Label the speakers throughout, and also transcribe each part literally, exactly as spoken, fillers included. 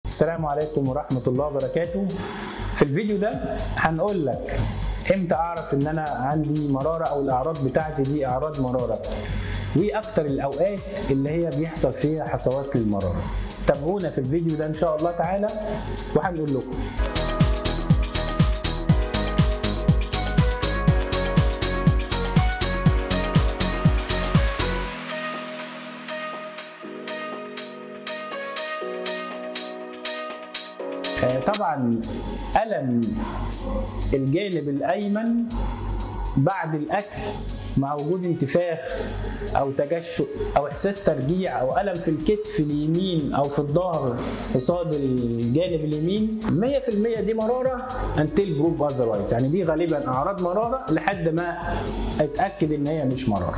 Speaker 1: السلام عليكم ورحمة الله وبركاته. في الفيديو ده هنقول لك امتى اعرف ان انا عندي مرارة او الاعراض بتاعتي دي اعراض مرارة، وايه اكتر الاوقات اللي هي بيحصل فيها حصوات للمرارة. تابعونا في الفيديو ده ان شاء الله تعالى وهنقول لكم. طبعا ألم الجانب الأيمن بعد الأكل مع وجود انتفاخ أو تجشؤ أو إحساس ترجيع أو ألم في الكتف اليمين أو في الظهر قصاد الجانب اليمين، مية في المية دي مرارة until proof otherwise، يعني دي غالبا أعراض مرارة لحد ما أتأكد إن هي مش مرارة.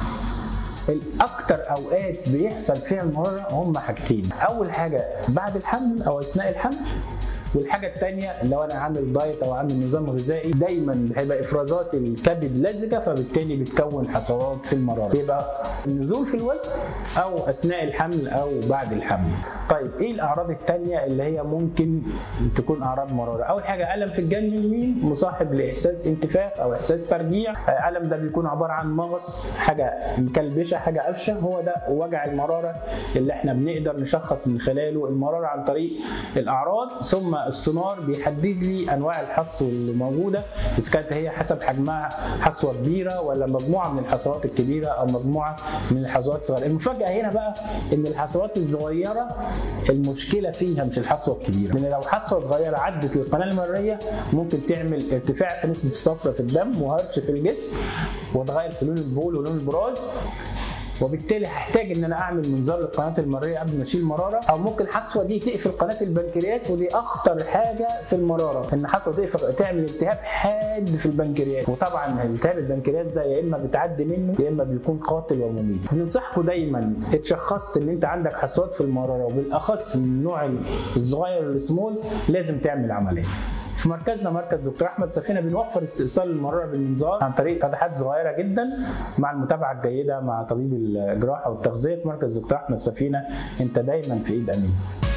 Speaker 1: الأكتر أوقات بيحصل فيها المرارة هم حاجتين، أول حاجة بعد الحمل أو أثناء الحمل، والحاجه الثانيه لو انا عامل دايت او عامل نظام غذائي دايما هيبقى افرازات الكبد لزجه، فبالتالي بتكون حصوات في المراره، بيبقى نزول في الوزن او اثناء الحمل او بعد الحمل. طيب ايه الاعراض الثانيه اللي هي ممكن تكون اعراض مراره؟ اول حاجه الم في الجانب اليمين مصاحب لاحساس انتفاخ او احساس ترجيع. الم ده بيكون عباره عن مغص، حاجه مكلبشه، حاجه قفشه، هو ده وجع المراره اللي احنا بنقدر نشخص من خلاله المراره عن طريق الاعراض. ثم السونار بيحدد لي انواع الحصو اللي موجوده، اذا كانت هي حسب حجمها حصوه كبيره ولا مجموعه من الحصوات الكبيره او مجموعه من الحصوات الصغيره. المفاجاه هنا بقى ان الحصوات الصغيره المشكله فيها مش الحصوه الكبيره، لان لو حصوه صغيره عدت للقناه المراريه ممكن تعمل ارتفاع في نسبه الصفرة في الدم وهرش في الجسم وتغير في لون البول ولون البراز، وبالتالي هحتاج ان انا اعمل منظار للقناه المراريه قبل ما اشيل مراره. او ممكن الحصوه دي تقفل قناه البنكرياس، ودي اخطر حاجه في المراره، ان حصوه تقفل تعمل التهاب حاد في البنكرياس، وطبعا التهاب البنكرياس ده يا اما بتعدي منه يا اما بيكون قاتل ومميت. بننصحكم دايما اتشخصت ان انت عندك حصوات في المراره وبالاخص من النوع الصغير السمول لازم تعمل عمليه. في مركزنا مركز دكتور احمد سفينه بنوفر استئصال المراره بالمنظار عن طريق فتحات صغيره جدا مع المتابعه الجيده مع طبيب الجراحه والتغذيه. في مركز دكتور احمد سفينه انت دايما في ايد امين.